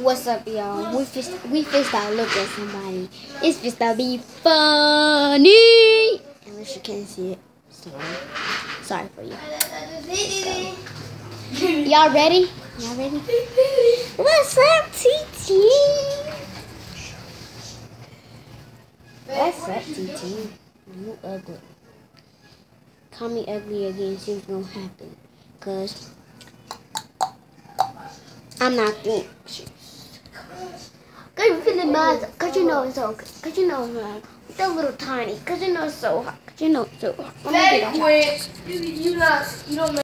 What's up, y'all? We fixed our look at somebody. It's supposed to be funny. Unless you can't see it. Sorry for you. Y'all ready? Y'all ready? What's up, TT? What's up, TT? You ugly. Call me ugly again, see what's gonna happen. Cause I'm not thinking. Cause you feeling bad. Cause you know it's okay. Cause you know it's wrong. It's a little tiny. Cause you know it's so hot. Cause you know it's so hot. Very quick. You don't.